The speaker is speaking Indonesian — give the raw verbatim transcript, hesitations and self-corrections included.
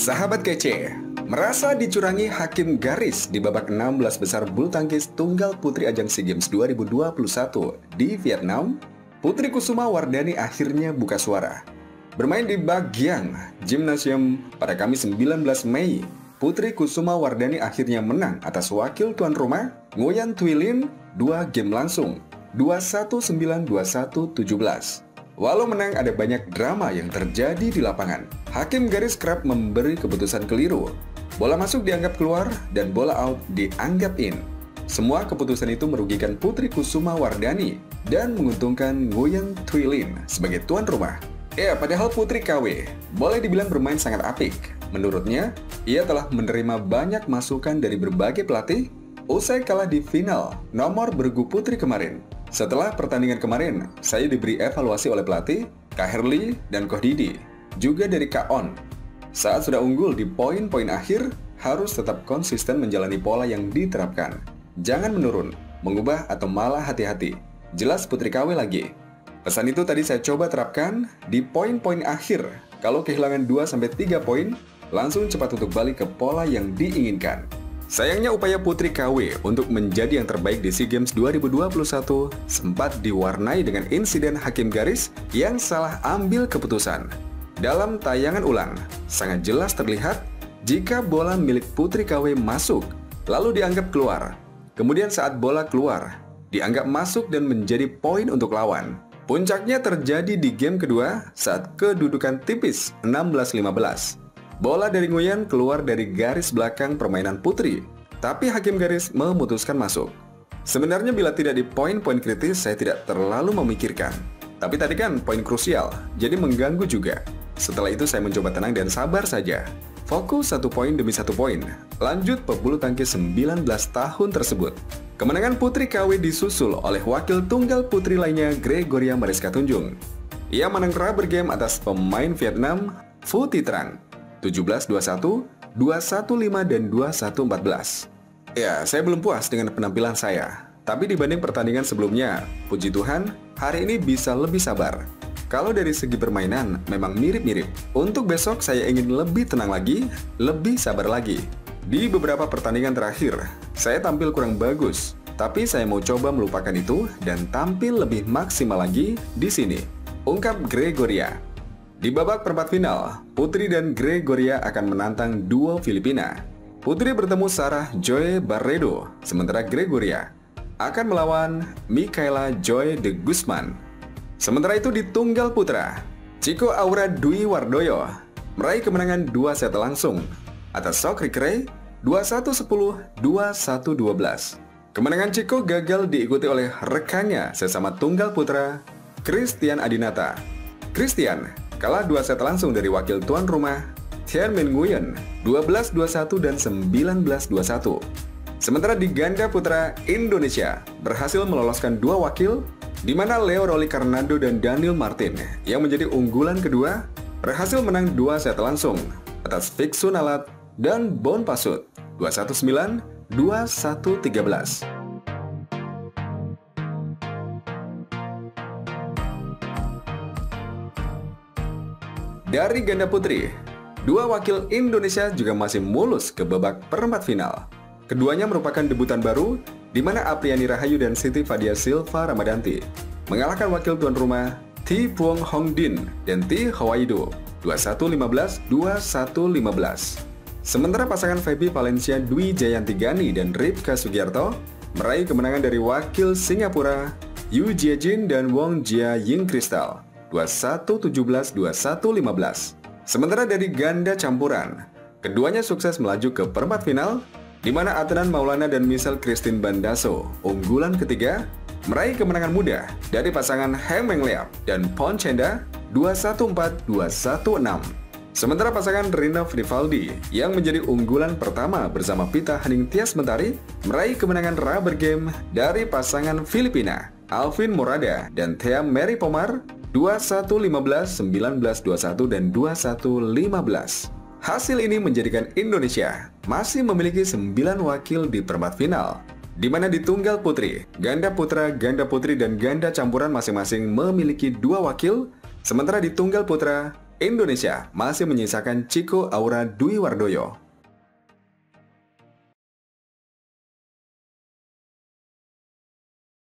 Sahabat kece, merasa dicurangi hakim garis di babak enam belas besar bulu tangkis tunggal putri ajang SEA Games dua ribu dua puluh satu di Vietnam, Putri Kusuma Wardani akhirnya buka suara. Bermain di Bagian Gymnasium pada Kamis sembilan belas Mei, Putri Kusuma Wardani akhirnya menang atas wakil tuan rumah Nguyen Thuy Linh dua game langsung, dua satu sembilan, dua satu tujuh belas. Walau menang, ada banyak drama yang terjadi di lapangan. Hakim garis kerap memberi keputusan keliru. Bola masuk dianggap keluar dan bola out dianggap in. Semua keputusan itu merugikan Putri Kusuma Wardani dan menguntungkan Nguyen Thuy Linh sebagai tuan rumah. Ya, padahal Putri K W boleh dibilang bermain sangat apik. Menurutnya, ia telah menerima banyak masukan dari berbagai pelatih usai kalah di final nomor bergu putri kemarin. Setelah pertandingan kemarin, saya diberi evaluasi oleh pelatih Kak Herli dan Koh Didi, juga dari Kak On. Saat sudah unggul di poin-poin akhir, harus tetap konsisten menjalani pola yang diterapkan. Jangan menurun, mengubah atau malah hati-hati. Jelas Putri K W lagi. Pesan itu tadi saya coba terapkan di poin-poin akhir. Kalau kehilangan dua sampai tiga poin, langsung cepat untuk balik ke pola yang diinginkan. Sayangnya upaya Putri K W untuk menjadi yang terbaik di SEA Games dua ribu dua puluh satu sempat diwarnai dengan insiden hakim garis yang salah ambil keputusan. Dalam tayangan ulang, sangat jelas terlihat jika bola milik Putri K W masuk, lalu dianggap keluar. Kemudian saat bola keluar, dianggap masuk dan menjadi poin untuk lawan. Puncaknya terjadi di game kedua saat kedudukan tipis enam belas lima belas. Bola dari Nguyen keluar dari garis belakang permainan putri, tapi hakim garis memutuskan masuk. Sebenarnya bila tidak di poin-poin kritis, saya tidak terlalu memikirkan. Tapi tadi kan poin krusial, jadi mengganggu juga. Setelah itu saya mencoba tenang dan sabar saja. Fokus satu poin demi satu poin. Lanjut pebulu tangkis sembilan belas tahun tersebut. Kemenangan Putri K W disusul oleh wakil tunggal putri lainnya Gregoria Mariska Tunjung. Ia menang rubber game atas pemain Vietnam Phu Thi Trang tujuh belas dua puluh satu, dua satu lima, dan dua satu empat belas. Ya, saya belum puas dengan penampilan saya. Tapi dibanding pertandingan sebelumnya, puji Tuhan, hari ini bisa lebih sabar. Kalau dari segi permainan, memang mirip-mirip. Untuk besok, saya ingin lebih tenang lagi, lebih sabar lagi. Di beberapa pertandingan terakhir, saya tampil kurang bagus. Tapi saya mau coba melupakan itu dan tampil lebih maksimal lagi di sini. Ungkap Gregoria. Di babak perempat final, Putri dan Gregoria akan menantang duo Filipina. Putri bertemu Sarah Joy Barredo, sementara Gregoria akan melawan Michaela Joy de Guzman. Sementara itu di tunggal putra, Chico Aura Dwi Wardoyo meraih kemenangan dua set langsung atas Sok Rikray dua satu sepuluh, dua satu dua belas. Kemenangan Chico gagal diikuti oleh rekannya sesama tunggal putra, Christian Adinata. Christian kalah dua set langsung dari wakil tuan rumah Thien Minh Nguyen dua belas dua puluh satu dan sembilan belas dua puluh satu. Sementara di ganda putra, Indonesia berhasil meloloskan dua wakil, di mana Leo Rolly-Carnando dan Daniel Martin yang menjadi unggulan kedua berhasil menang dua set langsung atas Picsun Alat dan Bon Pasut dua satu sembilan, dua satu tiga belas. Dari ganda putri, dua wakil Indonesia juga masih mulus ke babak perempat final. Keduanya merupakan debutan baru, di mana Apriani Rahayu dan Siti Fadia Silva Ramadanti mengalahkan wakil tuan rumah Thi Phuong Hong Din dan Thi Hwaido dua satu lima belas, dua satu lima belas. Sementara pasangan Feby Valencia Dwi Jayanti Gani dan Ripka Sugiarto meraih kemenangan dari wakil Singapura Yu Jiejin dan Wong Jia Ying Crystal dua satu tujuh belas, dua satu lima belas. Sementara dari ganda campuran, keduanya sukses melaju ke perempat final, di mana Adnan Maulana dan Michelle Christine Bandaso, unggulan ketiga, meraih kemenangan mudah dari pasangan Hem Meng Leap dan Pon Chenda dua satu empat, dua satu enam. Sementara pasangan Rino Rivaldi yang menjadi unggulan pertama bersama Pita Haning Tias Mentari meraih kemenangan rubber game dari pasangan Filipina Alvin Morada dan Thea Mary Pomar dua satu lima belas, sembilan belas dua puluh satu, dan dua satu lima belas. Hasil ini menjadikan Indonesia masih memiliki sembilan wakil di perempat final, di mana di tunggal putri, ganda putra, ganda putri, dan ganda campuran masing-masing memiliki dua wakil, sementara di tunggal putra, Indonesia masih menyisakan Chico Aura Dwi Wardoyo.